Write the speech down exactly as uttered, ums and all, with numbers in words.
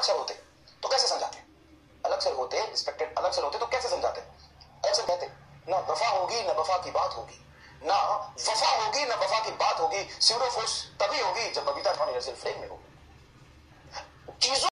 Sir होते तो कैसे समझाते? अलग सर होते, रिस्पेक्टेड अलग सर होते तो कैसे समझाते? अलग सर कहते ना वफा होगी ना वफा की बात होगी, ना वफा होगी ना वफा की बात होगी, स्यूडो फोर्स तभी होगी जब बबीता फ्रेम में होगी। चीजों